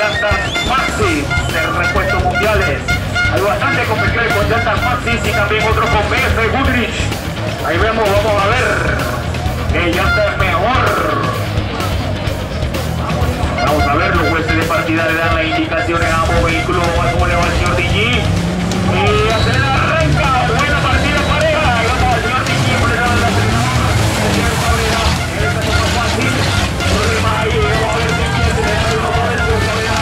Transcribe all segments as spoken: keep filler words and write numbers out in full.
llantas Maxi de repuestos mundiales. Hay bastante competidores con llantas Maxi y también otros con B F Goodrich. Ahí vemos, vamos a ver qué llanta es mejor. Vamos a ver, los jueces de partida le dan las indicaciones a ambos vehículos. Cómo le va el señor D G. Y acelera, arranca. Buena partida pareja. Y vamos al señor D G. Por el lado de la primera. El señor Cabrera. Esta es más fácil. Problemas ahí. Vamos a ver si quiere acelerar el motor del señor Cabrera.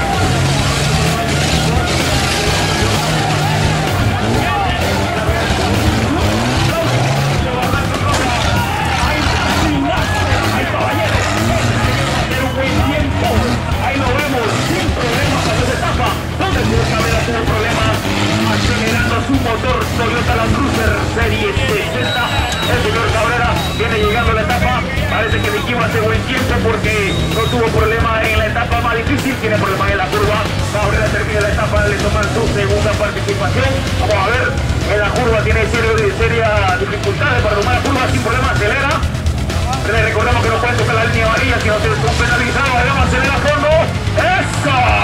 ¡Ay, caballeros! ¡Hacer un buen tiempo! Ahí lo vemos, sin problemas a esa etapa, donde el señor Cabrera tuvo problemas acelerando su motor Toyota Land Cruiser Serie sesenta. El señor Cabrera viene llegando a la etapa, parece que Vicky va a hacer buen tiempo porque no tuvo problemas en la etapa más difícil, tiene problemas en la curva. Cabrera termina la etapa, le toman su segunda participación. Vamos a ver, en la curva tiene serias seria dificultades para tomar la curva, sin problema, acelera. Les recordamos que no pueden tocar la línea amarilla, si no se son penalizados. Vamos a acelerar a fondo. ¡Eso!